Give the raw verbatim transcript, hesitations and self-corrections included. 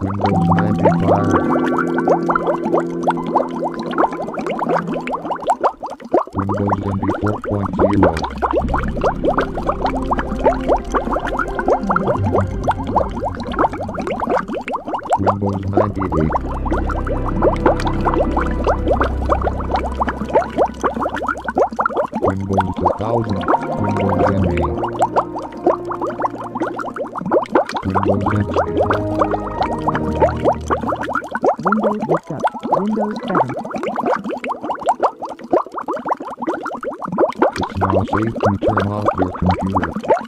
Windows ninety-five. Windows N T four point zero. Windows ninety-eight. Windows two thousand. Windows N A. Windows N T. Windows Vista. Windows seven. It's now safe to turn off your computer.